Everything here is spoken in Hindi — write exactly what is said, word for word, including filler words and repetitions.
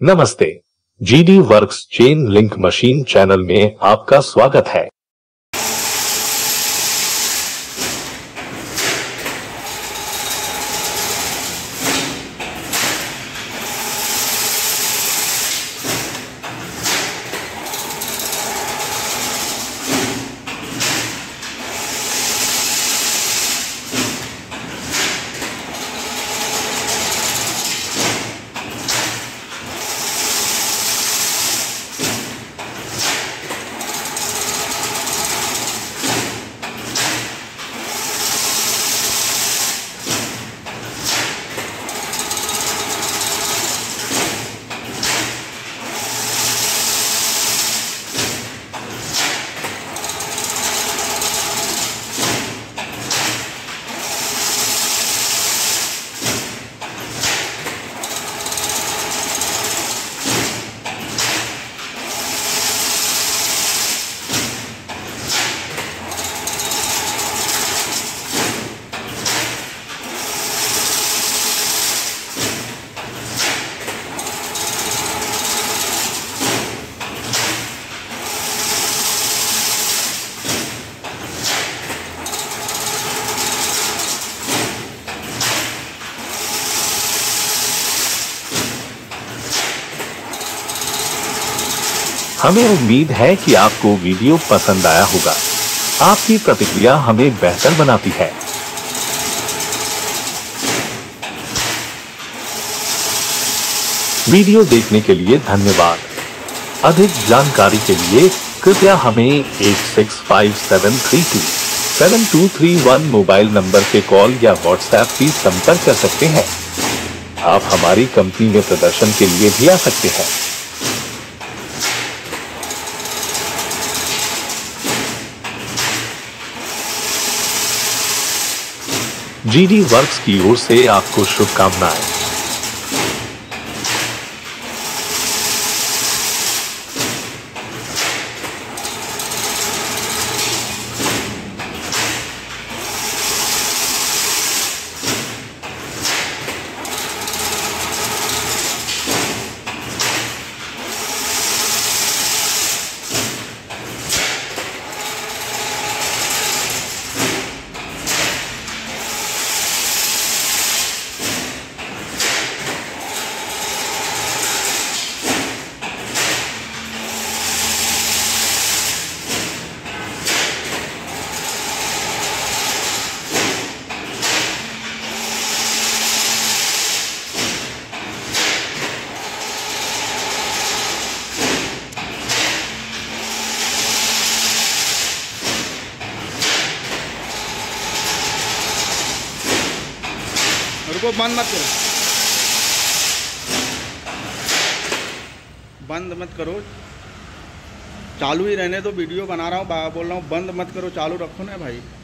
नमस्ते, GD works chain link machine channel में आपका स्वागत है। हमें उम्मीद है कि आपको वीडियो पसंद आया होगा। आपकी प्रतिक्रिया हमें बेहतर बनाती है। वीडियो देखने के लिए धन्यवाद। अधिक जानकारी के लिए कृपया हमें eight six five seven three two seven two three one mobile number पे कॉल या व्हाट्सएप भी संपर्क कर सकते हैं। आप हमारी कंपनी में प्रदर्शन के लिए भी आ सकते हैं। जीडी वर्क्स की ओर से आपको शुभकामनाएं। रुको, बंद मत करो, बंद मत करो, चालू ही रहने दो। वीडियो बना रहा हूँ, बोल रहा हूँ बंद मत करो, चालू रखो ना भाई।